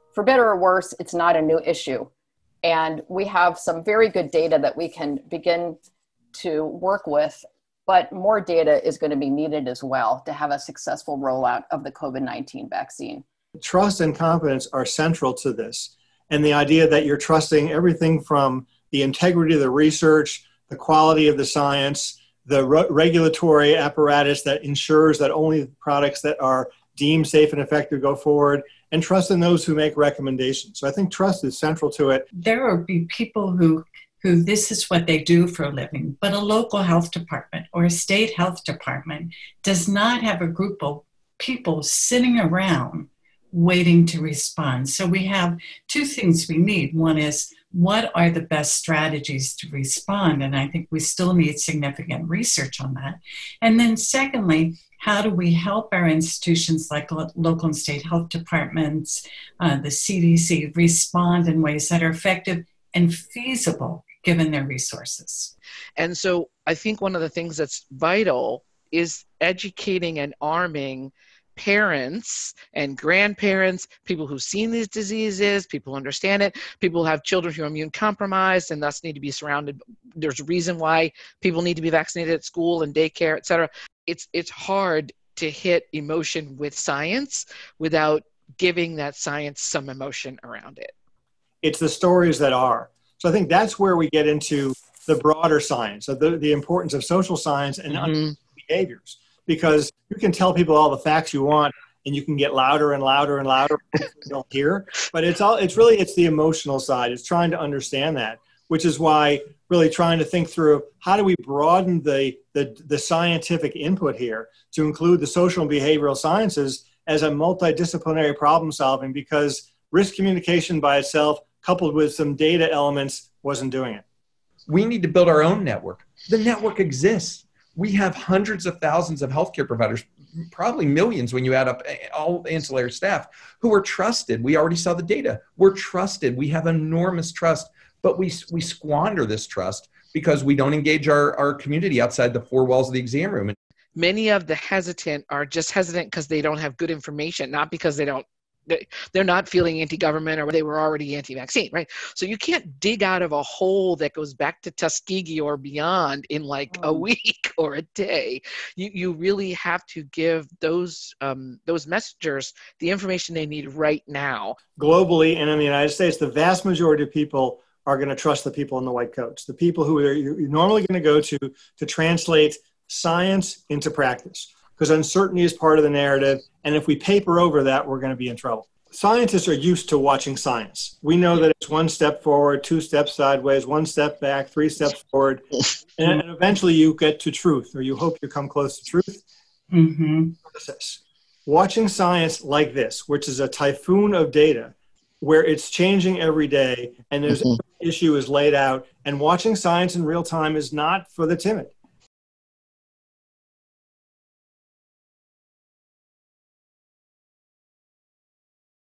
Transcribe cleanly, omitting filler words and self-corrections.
for better or worse, it's not a new issue. And we have some very good data that we can begin to work with, but more data is going to be needed as well to have a successful rollout of the COVID-19 vaccine. Trust and confidence are central to this. And the idea that you're trusting everything from the integrity of the research, the quality of the science, the regulatory apparatus that ensures that only products that are deemed safe and effective go forward, and trust in those who make recommendations. So I think trust is central to it. There will be people who this is what they do for a living, but a local health department or a state health department does not have a group of people sitting around waiting to respond. So we have two things we need. One is, what are the best strategies to respond? And I think we still need significant research on that. And then secondly, how do we help our institutions like local and state health departments, the CDC, respond in ways that are effective and feasible given their resources? And so I think one of the things that's vital is educating and arming parents and grandparents, people who've seen these diseases, people who understand it, people who have children who are immune compromised and thus need to be surrounded. There's a reason why people need to be vaccinated at school and daycare, et cetera. It's hard to hit emotion with science without giving that science some emotion around it. It's the stories that are. So I think that's where we get into the broader science, of the importance of social science and behaviors. Because you can tell people all the facts you want, and you can get louder and louder and louder. They don't hear, but it's the emotional side. It's trying to understand that, which is why really trying to think through how do we broaden the scientific input here to include the social and behavioral sciences as a multidisciplinary problem solving, because risk communication by itself, coupled with some data elements, wasn't doing it. We need to build our own network. The network exists. We have hundreds of thousands of healthcare providers, probably millions when you add up all ancillary staff, who are trusted. We already saw the data. We're trusted. We have enormous trust, but we squander this trust because we don't engage our community outside the four walls of the exam room. Many of the hesitant are just hesitant because they don't have good information, not because they're not feeling anti-government or they were already anti-vaccine, right? So you can't dig out of a hole that goes back to Tuskegee or beyond in like a week or a day. You really have to give those messengers the information they need right now. Globally and in the United States, the vast majority of people are going to trust the people in the white coats, the people who you're normally going to go to translate science into practice. Because uncertainty is part of the narrative. And if we paper over that, we're going to be in trouble. Scientists are used to watching science. We know that it's one step forward, two steps sideways, one step back, three steps forward. And eventually you get to truth, or you hope you come close to truth. Process. Watching science like this, which is a typhoon of data, where it's changing every day and there's every issue is laid out, and watching science in real time is not for the timid.